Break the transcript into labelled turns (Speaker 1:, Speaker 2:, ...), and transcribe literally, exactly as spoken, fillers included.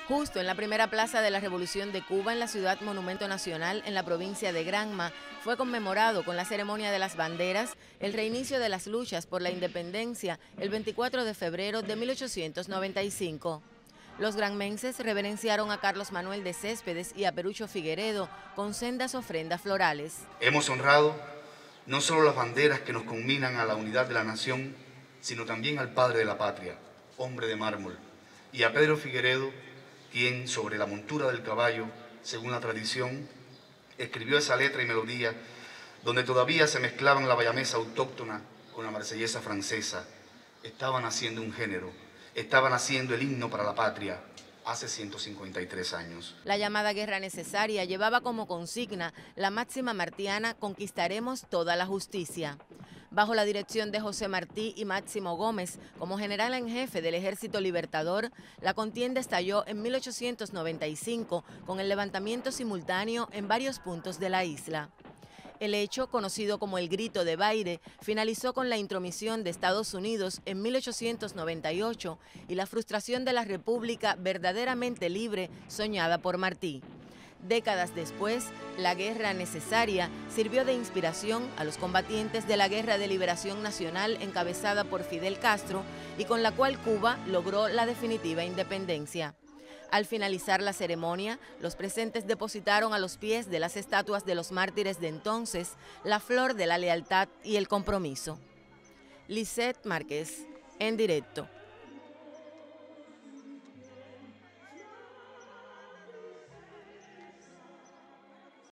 Speaker 1: Justo en la primera plaza de la Revolución de Cuba, en la ciudad Monumento Nacional, en la provincia de Granma, fue conmemorado con la ceremonia de las banderas el reinicio de las luchas por la independencia el veinticuatro de febrero de mil ochocientos noventa y cinco. Los granmenses reverenciaron a Carlos Manuel de Céspedes y a Perucho Figueredo con sendas ofrendas florales.
Speaker 2: Hemos honrado no solo las banderas que nos conminan a la unidad de la nación, sino también al padre de la patria, hombre de mármol, y a Pedro Figueredo, quien sobre la montura del caballo, según la tradición, escribió esa letra y melodía donde todavía se mezclaban la bayamesa autóctona con la marsellesa francesa. Estaban haciendo un género, estaban haciendo el himno para la patria hace ciento cincuenta y tres años.
Speaker 1: La llamada guerra necesaria llevaba como consigna la máxima martiana: conquistaremos toda la justicia. Bajo la dirección de José Martí y Máximo Gómez como general en jefe del Ejército Libertador, la contienda estalló en mil ochocientos noventa y cinco con el levantamiento simultáneo en varios puntos de la isla. El hecho, conocido como el Grito de Baire, finalizó con la intromisión de Estados Unidos en mil ochocientos noventa y ocho y la frustración de la República verdaderamente libre soñada por Martí. Décadas después, la guerra necesaria sirvió de inspiración a los combatientes de la Guerra de Liberación Nacional encabezada por Fidel Castro y con la cual Cuba logró la definitiva independencia. Al finalizar la ceremonia, los presentes depositaron a los pies de las estatuas de los mártires de entonces la flor de la lealtad y el compromiso. Lisette Márquez, en directo.